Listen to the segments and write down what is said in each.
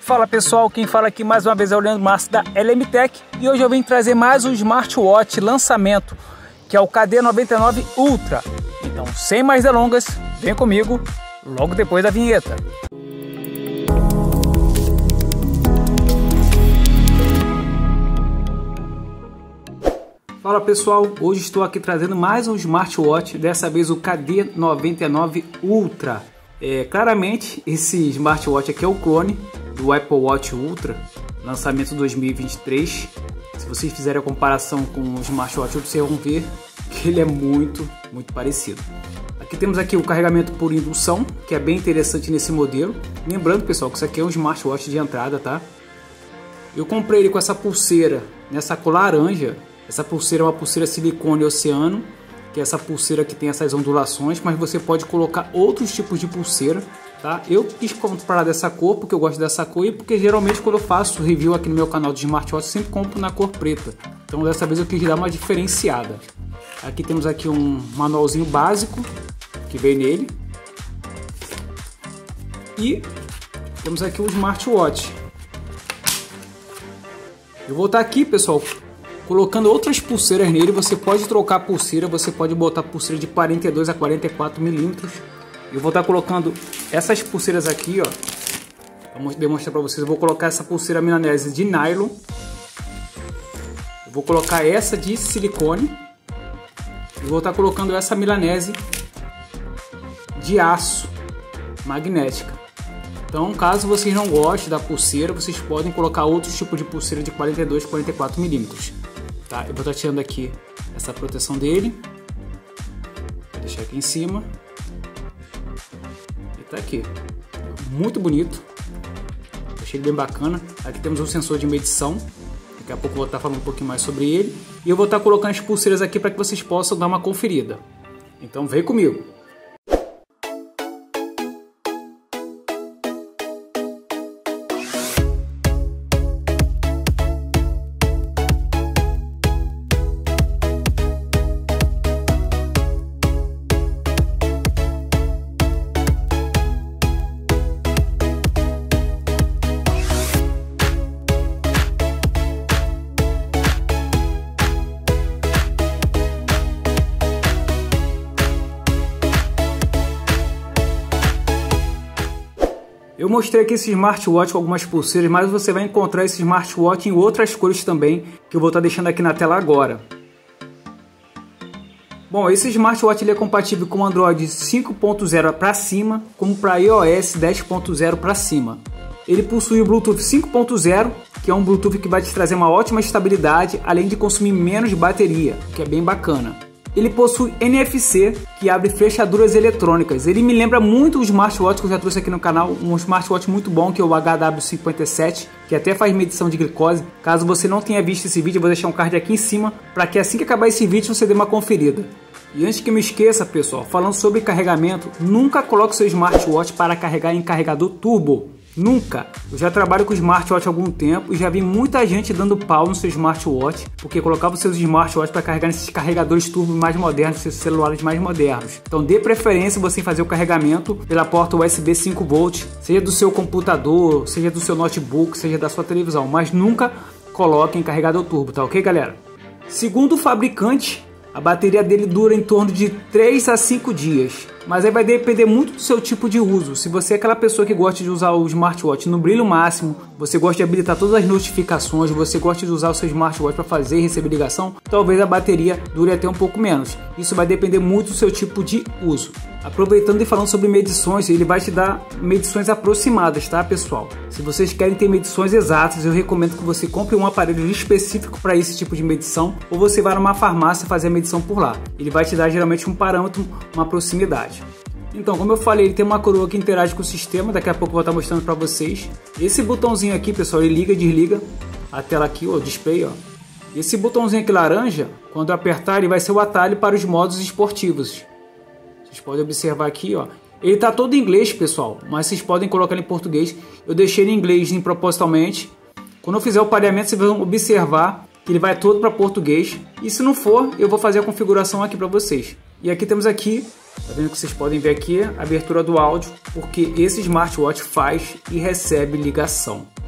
Fala pessoal, quem fala aqui mais uma vez é o Leandro Márcio da LMTech e hoje eu vim trazer mais um smartwatch lançamento, que é o KD99 Ultra. Então, sem mais delongas, vem comigo logo depois da vinheta. Fala pessoal, hoje estou aqui trazendo mais um smartwatch, dessa vez o KD99 Ultra. Claramente esse smartwatch aqui é o clone do Apple Watch Ultra, lançamento 2023. Se vocês fizerem a comparação com o smartwatch, vocês vão ver que ele é muito parecido. Aqui temos aqui o carregamento por indução, que é bem interessante nesse modelo. Lembrando pessoal que isso aqui é um smartwatch de entrada, tá? Eu comprei ele com essa pulseira nessa cor laranja. Essa pulseira é uma pulseira silicone oceano, que é essa pulseira que tem essas ondulações, mas você pode colocar outros tipos de pulseira, tá? Eu quis comprar dessa cor porque eu gosto dessa cor e porque geralmente quando eu faço review aqui no meu canal de smartwatch eu sempre compro na cor preta. Então dessa vez eu quis dar uma diferenciada. Aqui temos aqui um manualzinho básico que vem nele. E temos aqui o smartwatch. Eu vou estar aqui, pessoal, colocando outras pulseiras nele. Você pode trocar a pulseira, você pode botar pulseira de 42 a 44 milímetros. Eu vou estar colocando essas pulseiras aqui, ó. Vou demonstrar para vocês. Eu vou colocar essa pulseira milanese de nylon. Eu vou colocar essa de silicone. E vou estar colocando essa milanese de aço magnética. Então, caso vocês não gostem da pulseira, vocês podem colocar outros tipos de pulseira de 42 a 44 milímetros. Tá, eu vou estar tirando aqui essa proteção dele. Vou deixar aqui em cima. E tá aqui. Muito bonito. Achei bem bacana. Aqui temos um sensor de medição. Daqui a pouco eu vou estar falando um pouquinho mais sobre ele. E eu vou estar colocando as pulseiras aqui para que vocês possam dar uma conferida. Então vem comigo. Eu mostrei aqui esse smartwatch com algumas pulseiras, mas você vai encontrar esse smartwatch em outras cores também, que eu vou estar deixando aqui na tela agora. Bom, esse smartwatch ele é compatível com Android 5.0 para cima, como para iOS 10.0 para cima. Ele possui o Bluetooth 5.0, que é um Bluetooth que vai te trazer uma ótima estabilidade, além de consumir menos bateria, o que é bem bacana. Ele possui NFC, que abre fechaduras eletrônicas. Ele me lembra muito o smartwatch que eu já trouxe aqui no canal, um smartwatch muito bom, que é o HW57, que até faz medição de glicose. Caso você não tenha visto esse vídeo, eu vou deixar um card aqui em cima, para que assim que acabar esse vídeo você dê uma conferida. E antes que eu me esqueça, pessoal, falando sobre carregamento, nunca coloque seu smartwatch para carregar em carregador turbo. Nunca! Eu já trabalho com smartwatch há algum tempo e já vi muita gente dando pau no seu smartwatch porque colocava os seus smartwatch para carregar nesses carregadores turbo mais modernos, seus celulares mais modernos. Então dê preferência você fazer o carregamento pela porta USB 5V, seja do seu computador, seja do seu notebook, seja da sua televisão, mas nunca coloque em carregador turbo, tá ok, galera? Segundo o fabricante, a bateria dele dura em torno de 3 a 5 dias. Mas aí vai depender muito do seu tipo de uso. Se você é aquela pessoa que gosta de usar o smartwatch no brilho máximo, você gosta de habilitar todas as notificações, você gosta de usar o seu smartwatch para fazer e receber ligação, talvez a bateria dure até um pouco menos. Isso vai depender muito do seu tipo de uso. Aproveitando e falando sobre medições, ele vai te dar medições aproximadas, tá pessoal? Se vocês querem ter medições exatas, eu recomendo que você compre um aparelho específico para esse tipo de medição, ou você vá numa farmácia fazer a medição por lá. Ele vai te dar geralmente um parâmetro, uma proximidade. Então, como eu falei, ele tem uma coroa que interage com o sistema, daqui a pouco eu vou estar mostrando para vocês. Esse botãozinho aqui, pessoal, ele liga e desliga a tela aqui, o display, ó. Esse botãozinho aqui laranja, quando eu apertar, ele vai ser o atalho para os modos esportivos. Vocês podem observar aqui, ó. Ele está todo em inglês, pessoal, mas vocês podem colocar ele em português. Eu deixei ele em inglês propositalmente. Quando eu fizer o pareamento, vocês vão observar que ele vai todo para português. E se não for, eu vou fazer a configuração aqui para vocês. E aqui temos aqui, tá vendo que vocês podem ver aqui a abertura do áudio, porque esse smartwatch faz e recebe ligação.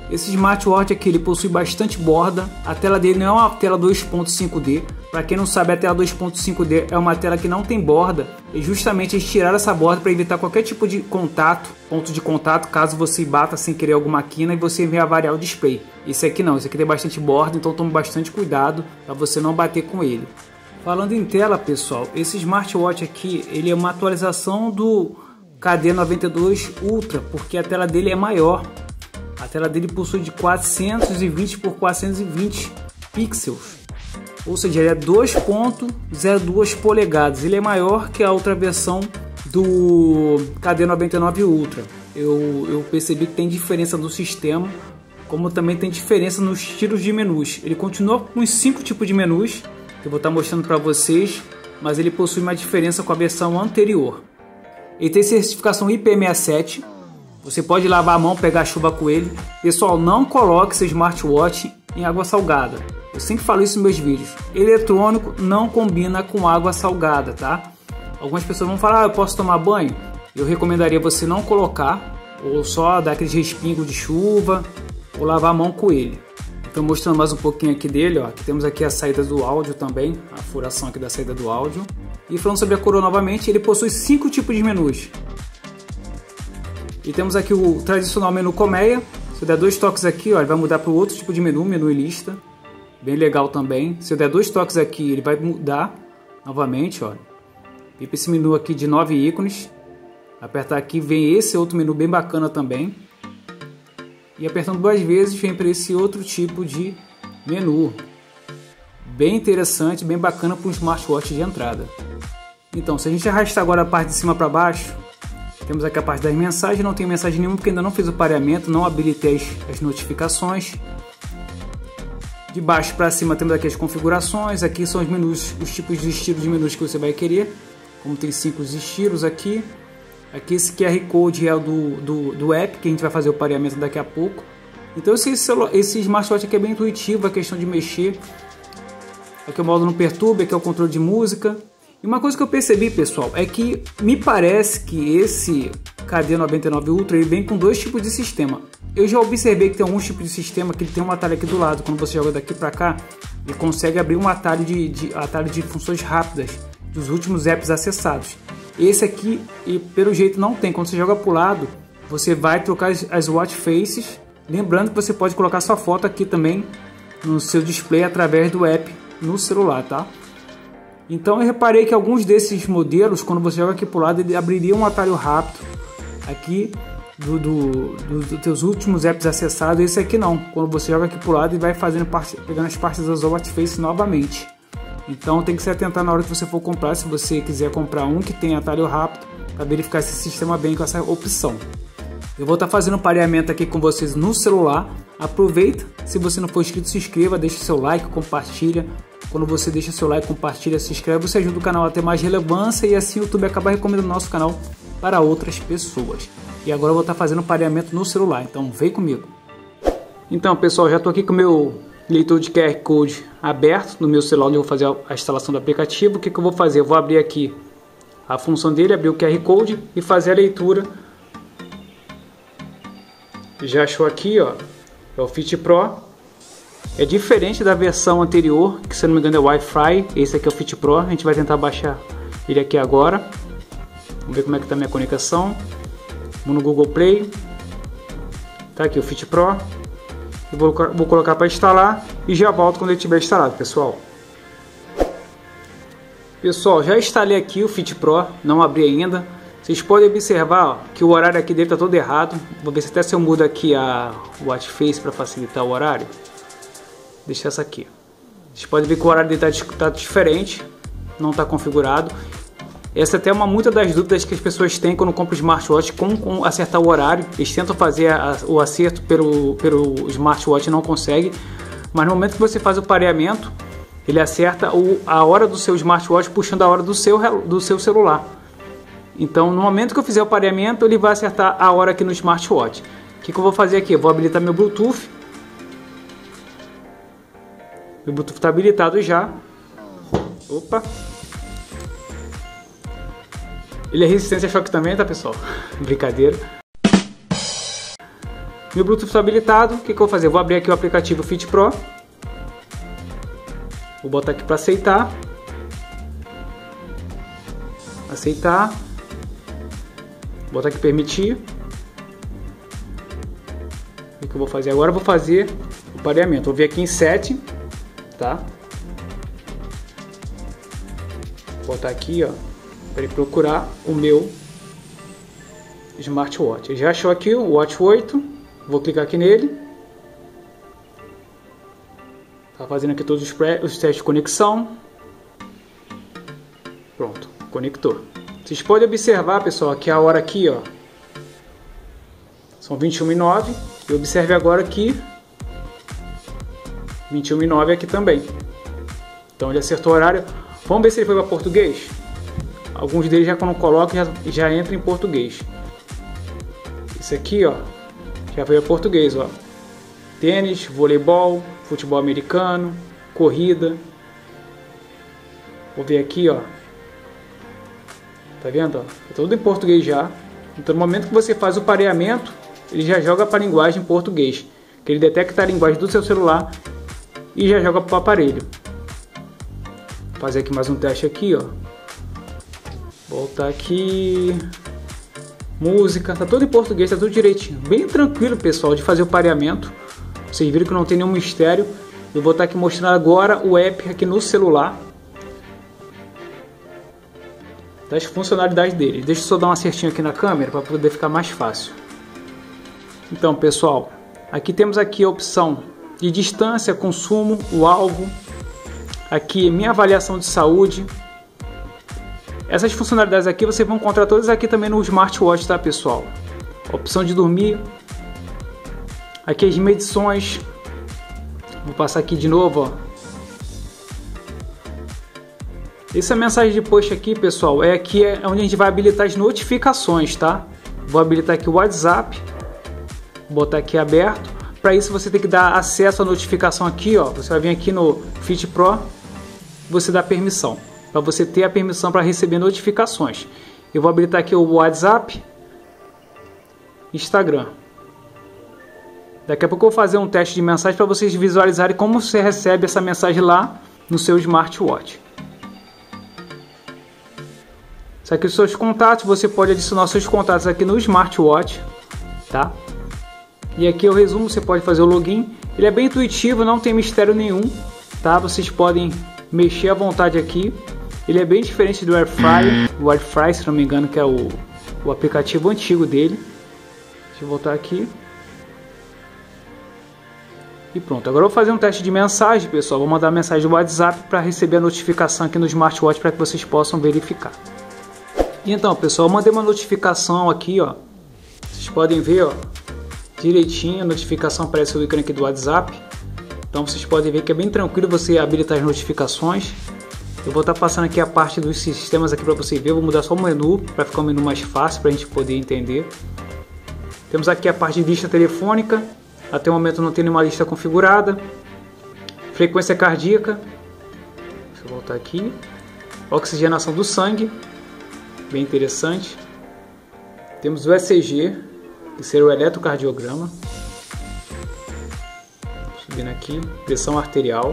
Esse smartwatch aqui ele possui bastante borda, a tela dele não é uma tela 2.5D. Para quem não sabe, a tela 2.5D é uma tela que não tem borda, e justamente eles tiraram essa borda para evitar qualquer tipo de contato, ponto de contato, caso você bata sem querer alguma quina e você venha variar o display. Esse aqui não, esse aqui tem bastante borda, então tome bastante cuidado para você não bater com ele. Falando em tela, pessoal, esse smartwatch aqui ele é uma atualização do KD92 Ultra, porque a tela dele é maior. A tela dele possui de 420 por 420 pixels. Ou seja, ele é 2.02 polegadas. Ele é maior que a outra versão do KD99 Ultra. Eu percebi que tem diferença no sistema, como também tem diferença nos estilos de menus. Ele continua com os 5 tipos de menus, que eu vou estar mostrando para vocês, mas ele possui uma diferença com a versão anterior. Ele tem certificação IP67. Você pode lavar a mão, pegar chuva com ele. Pessoal, não coloque seu smartwatch em água salgada. Eu sempre falo isso nos meus vídeos. Eletrônico não combina com água salgada, tá? Algumas pessoas vão falar, eu posso tomar banho? Eu recomendaria você não colocar, ou só dar aqueles respingos de chuva, ou lavar a mão com ele. Estou mostrando mais um pouquinho aqui dele, ó. Aqui temos aqui a saída do áudio também, a furação aqui da saída do áudio. E falando sobre a coroa novamente, ele possui 5 tipos de menus. E temos aqui o tradicional menu colmeia. Se eu der 2 toques aqui, ó, ele vai mudar para o outro tipo de menu, menu e lista. Bem legal também. Se eu der 2 toques aqui, ele vai mudar novamente, ó. E para esse menu aqui de 9 ícones. Apertar aqui, vem esse outro menu bem bacana também. E apertando 2 vezes, vem para esse outro tipo de menu. Bem interessante, bem bacana para um smartwatch de entrada. Então, se a gente arrastar agora a parte de cima para baixo, temos aqui a parte das mensagens. Não tem mensagem nenhuma porque ainda não fiz o pareamento, não habilitei as notificações. De baixo para cima temos aqui as configurações. Aqui são os menus, os tipos de estilo de menus que você vai querer. Como tem 5 estilos aqui. Aqui esse QR Code é o do app, que a gente vai fazer o pareamento daqui a pouco. Então esse smartwatch aqui é bem intuitivo, a questão de mexer. Aqui é o modo não perturba, aqui é o controle de música. E uma coisa que eu percebi, pessoal, é que me parece que esse KD99 Ultra ele vem com 2 tipos de sistema. Eu já observei que tem alguns tipos de sistema que ele tem um atalho aqui do lado. Quando você joga daqui para cá, ele consegue abrir um atalho de funções rápidas dos últimos apps acessados. Esse aqui, pelo jeito, não tem. Quando você joga para o lado, você vai trocar as watch faces. Lembrando que você pode colocar sua foto aqui também no seu display através do app no celular, tá? Então eu reparei que alguns desses modelos, quando você joga aqui para o lado, ele abriria um atalho rápido aqui dos teus últimos apps acessados. Esse aqui não. Quando você joga aqui para o lado, ele vai pegando as partes das watch faces novamente. Então tem que se atentar na hora que você for comprar, se você quiser comprar um que tem atalho rápido, para verificar esse sistema bem com essa opção. Eu vou estar fazendo um pareamento aqui com vocês no celular. Aproveita, se você não for inscrito, se inscreva, deixa seu like, compartilha. Quando você deixa seu like, compartilha, se inscreve, você ajuda o canal a ter mais relevância e assim o YouTube acaba recomendando o nosso canal para outras pessoas. E agora eu vou estar fazendo um pareamento no celular, então vem comigo. Então pessoal, já estou aqui com o meu leitor de QR Code aberto no meu celular, onde eu vou fazer a instalação do aplicativo. O que eu vou fazer? Eu vou abrir aqui a função dele, abrir o QR Code e fazer a leitura. Já achou aqui, ó, é o Fit Pro. É diferente da versão anterior, que se não me engano é Wi-Fi. Esse aqui é o Fit Pro, a gente vai tentar baixar ele aqui agora. Vamos ver como é que está a minha conexão. Vamos no Google Play. Tá aqui o Fit Pro. Eu vou colocar para instalar e já volto quando ele estiver instalado, pessoal. Pessoal, já instalei aqui o Fit Pro, não abri ainda. Vocês podem observar, ó, que o horário aqui dele está todo errado. Vou ver se até se eu mudo aqui a Watch Face para facilitar o horário. Deixa essa aqui. Vocês podem ver que o horário dele está diferente, não está configurado. Essa até é muitas das dúvidas que as pessoas têm quando compram smartwatch, como acertar o horário. Eles tentam fazer o acerto pelo smartwatch e não conseguem. Mas no momento que você faz o pareamento, ele acerta a hora do seu smartwatch puxando a hora do seu celular. Então no momento que eu fizer o pareamento, ele vai acertar a hora aqui no smartwatch. O que eu vou fazer aqui? Eu vou habilitar meu Bluetooth. Meu Bluetooth está habilitado já. Opa! Ele é resistência a choque também, tá pessoal? Brincadeira. Meu Bluetooth está habilitado. O que eu vou fazer? Eu vou abrir aqui o aplicativo Fit Pro. Vou botar aqui para aceitar. Aceitar. Vou botar aqui permitir. O que eu vou fazer agora? Eu vou fazer o pareamento. Vou vir aqui em Setting, tá? Vou botar aqui, ó, para ele procurar o meu smartwatch. Ele já achou aqui o Watch 8. Vou clicar aqui nele. Tá fazendo aqui todos os testes de conexão. Pronto, conectou. Vocês podem observar, pessoal, que a hora aqui, ó, são 21h09. E observe agora que 21h09 aqui também. Então ele acertou o horário. Vamos ver se ele foi para português. Alguns deles já quando coloca já entra em português. Esse aqui, ó, já veio para português, ó. Tênis, voleibol, futebol americano, corrida. Vou ver aqui, ó. Tá vendo, ó? É tudo em português já. Então no momento que você faz o pareamento, ele já joga para a linguagem em português, que ele detecta a linguagem do seu celular e já joga para o aparelho. Vou fazer aqui mais um teste aqui, ó. Voltar aqui. Música, tá tudo em português, tá tudo direitinho. Bem tranquilo, pessoal, de fazer o pareamento. Vocês viram que não tem nenhum mistério. Eu vou estar aqui mostrando agora o app aqui no celular, das funcionalidades dele. Deixa eu só dar um acertinho aqui na câmera para poder ficar mais fácil. Então, pessoal, aqui temos aqui a opção de distância, consumo, o alvo, aqui minha avaliação de saúde. Essas funcionalidades aqui vocês vão encontrar todas aqui também no smartwatch, tá, pessoal? Opção de dormir, aqui as medições. Vou passar aqui de novo, ó. Essa mensagem de push aqui, pessoal, é aqui onde a gente vai habilitar as notificações, tá? Vou habilitar aqui o WhatsApp. Vou botar aqui aberto. Para isso você tem que dar acesso à notificação aqui, ó. Você vai vir aqui no Fit Pro, você dá permissão, para você ter a permissão para receber notificações. Eu vou habilitar aqui o WhatsApp, Instagram. Daqui a pouco eu vou fazer um teste de mensagem para vocês visualizarem como você recebe essa mensagem lá no seu smartwatch. Isso aqui são os seus contatos, você pode adicionar seus contatos aqui no smartwatch, tá? E aqui é o resumo, você pode fazer o login. Ele é bem intuitivo, não tem mistério nenhum, tá? Vocês podem mexer à vontade aqui. Ele é bem diferente do AirFryer, o AirFryer, se não me engano, que é o aplicativo antigo dele. Deixa eu voltar aqui. E pronto, agora eu vou fazer um teste de mensagem, pessoal. Vou mandar mensagem do WhatsApp para receber a notificação aqui no smartwatch para que vocês possam verificar. Então, pessoal, eu mandei uma notificação aqui, ó. Vocês podem ver, ó, direitinho, a notificação aparece o ícone aqui do WhatsApp. Então vocês podem ver que é bem tranquilo você habilitar as notificações. Eu vou estar passando aqui a parte dos sistemas aqui para você ver. Eu vou mudar só o menu para ficar um menu mais fácil para a gente poder entender. Temos aqui a parte de lista telefônica. Até o momento não tem nenhuma lista configurada. Frequência cardíaca. Deixa eu voltar aqui. Oxigenação do sangue. Bem interessante. Temos o ECG, que seria o eletrocardiograma. Subindo aqui, pressão arterial.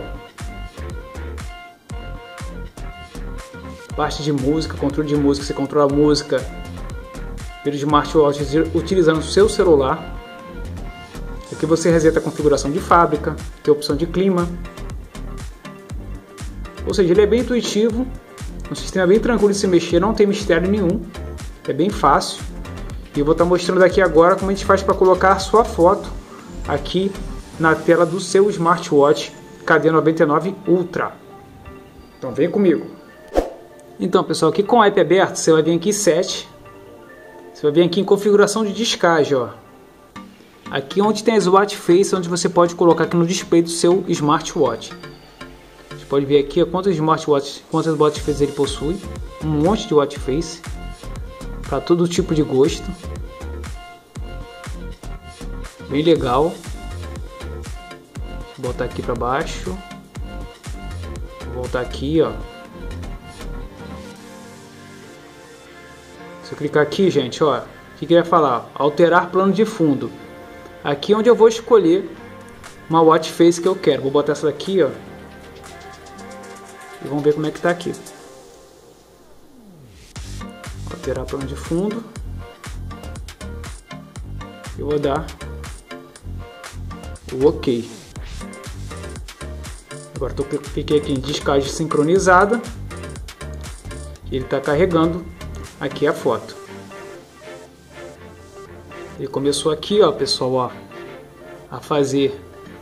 Parte de música, controle de música. Você controla a música pelo smartwatch utilizando o seu celular. Aqui você reseta a configuração de fábrica, tem a opção de clima. Ou seja, ele é bem intuitivo, um sistema bem tranquilo de se mexer, não tem mistério nenhum, é bem fácil. E eu vou estar mostrando aqui agora como a gente faz para colocar a sua foto aqui na tela do seu smartwatch KD99 Ultra. Então vem comigo. Então, pessoal, aqui com o app aberto, você vai vir aqui em Set, você vai vir aqui em configuração de descagem, ó. Aqui onde tem as watch face, onde você pode colocar aqui no display do seu smartwatch. Você pode ver aqui quantas watch face ele possui, um monte de watch face para todo tipo de gosto. Bem legal. Vou botar aqui para baixo. Vou voltar aqui, ó. Se eu clicar aqui, gente, ó, o que ele vai falar? Alterar plano de fundo. aqui é onde eu vou escolher uma watch face que eu quero. Vou botar essa daqui, ó, e vamos ver como é que tá aqui. Alterar plano de fundo. Eu vou dar o OK. Agora cliquei aqui em descagem sincronizada. Ele está carregando aqui a foto. Ele começou aqui, ó, pessoal, ó, a fazer,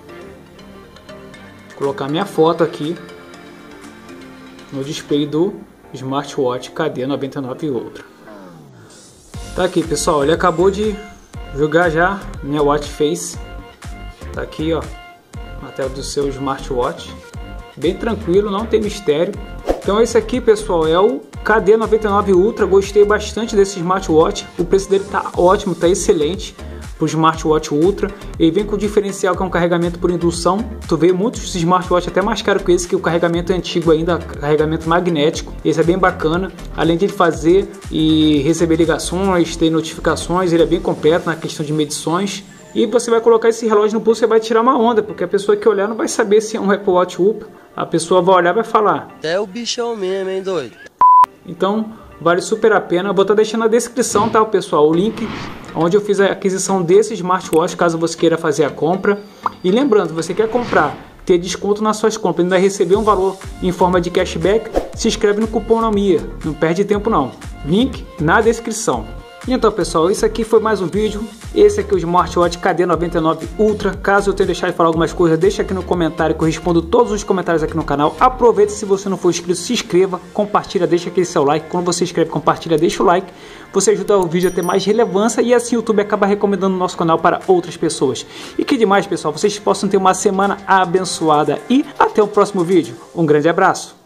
colocar minha foto aqui no display do smartwatch KD99 Ultra. Tá aqui, pessoal, ele acabou de jogar já minha watch face. Tá aqui, ó, na tela do seu smartwatch. Bem tranquilo, não tem mistério. Então esse aqui, pessoal, é o KD99 Ultra. Gostei bastante desse smartwatch. O preço dele tá ótimo, tá excelente pro smartwatch Ultra. Ele vem com o diferencial que é um carregamento por indução. Tu vê muitos smartwatch até mais caro que esse, que o carregamento é antigo ainda, carregamento magnético. Esse é bem bacana. Além de fazer e receber ligações, ter notificações, ele é bem completo na questão de medições. E você vai colocar esse relógio no pulso e vai tirar uma onda, porque a pessoa que olhar não vai saber se é um Apple Watch Ultra. A pessoa vai olhar e vai falar: é o bichão mesmo, hein, doido? Então vale super a pena. Eu vou estar deixando na descrição, tá, pessoal, o link onde eu fiz a aquisição desse smartwatch, caso você queira fazer a compra. E lembrando, você quer comprar, ter desconto nas suas compras, ainda receber um valor em forma de cashback, se inscreve no Cuponomia, não perde tempo não. Link na descrição. Então, pessoal, isso aqui foi mais um vídeo. Esse aqui é o smartwatch KD99 Ultra. Caso eu tenha deixado de falar algumas coisas, deixa aqui no comentário que eu respondo todos os comentários aqui no canal. Aproveita, se você não for inscrito, se inscreva, compartilha, deixa aquele seu like. Quando você inscreve, compartilha, deixa o like. Você ajuda o vídeo a ter mais relevância e assim o YouTube acaba recomendando o nosso canal para outras pessoas. E que demais, pessoal, vocês possam ter uma semana abençoada e até o próximo vídeo. Um grande abraço.